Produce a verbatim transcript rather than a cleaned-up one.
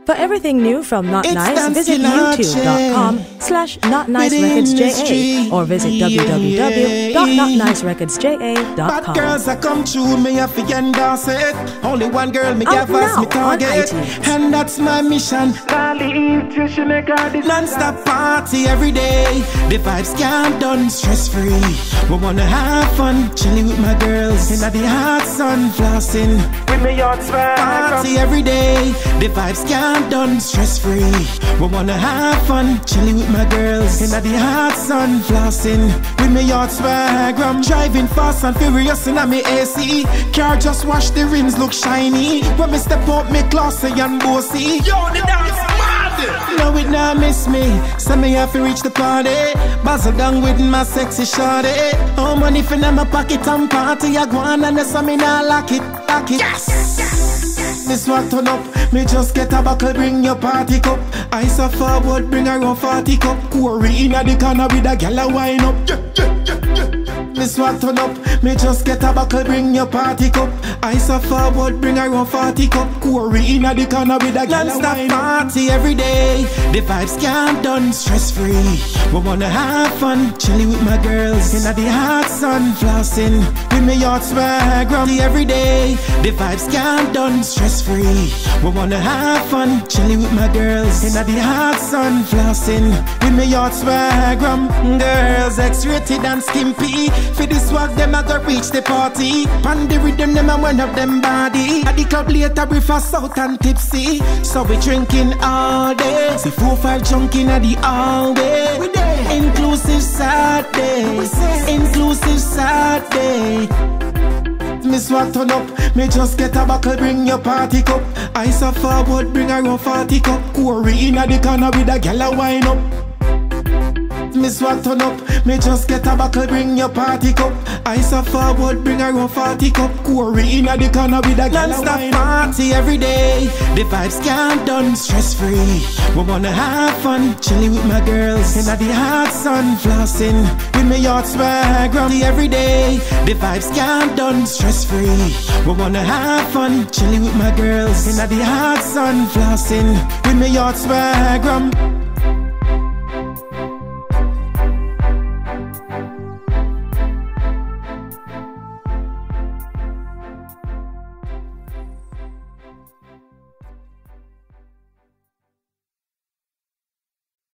For everything new from Not It's Nice, done visit still youtube.com slash Not Nice Records J A or visit w w w dot not nice records j a dot com. Bad girls that come true, me have to endorse it. Only one girl me Out give us me now on target, iTunes. and that's my mission. Non-stop party every day. The vibes can't done, stress free. We wanna have fun, chilling with my girls in the hot sun, flossing with me yachts. Party every day. The vibes can't done, stress free. We wanna have fun, chilling with my girls in the hot sun, flossing with me yachts. I'm driving fast and furious in my A C. Car just wash the rims look shiny. When me step up, me classy and bossy. Yo, the dance mad. No, it not miss me. So me have to reach the party. Bazzle down with my sexy shawty. Oh, money for them my pocket and party. I go on and that's me not lock it, lock it. Yes. This one turn up. Me just get a buckle, bring your party cup. Ice a forward, bring around forty cup. Quarry in a the corner with a gal a wine up. Yeah, yeah, yeah, yeah. This one turn up. Me just get a buckle, bring your party cup. Ice a forward, bring around forty cup. Quarry in a the corner with a gal a wine up. Party every day. The vibes can't done, stress free. We wanna have fun, chilling with my girls in the hot sun, flossing with me yacht swag. Party every day. The vibes can't done, stress free. We wanna have fun, chilling with my girls in the hot sun, flossing with me yacht swag. Girls X-rated and skimpy. For this swag, them a go reach the party. Pan the rhythm, them a one of them body. At the club later, we fast out and tipsy. So we drinking all day. See four five junking at the all day. We day. Inclusive Saturday. Inclusive Saturday. Me swag turn up. Me just get a buckle, bring your party cup. Ice a forward, bring around forty cup. Quarry in a the corner with a gal a wine up. Me swag turn up. Me just get a buckle, bring your party cup. Ice a forward, bring around forty cup. Quarry in a the corner with a gal a wine up. Party every day. The vibes can't done, stress free. We wanna have fun, chilling with my girls in the hot sun, flossing with me yacht swag. Party every day. The vibes can't done, stress free. We wanna have fun, chilling with my girls in the hot sun, flossing with me yacht swag.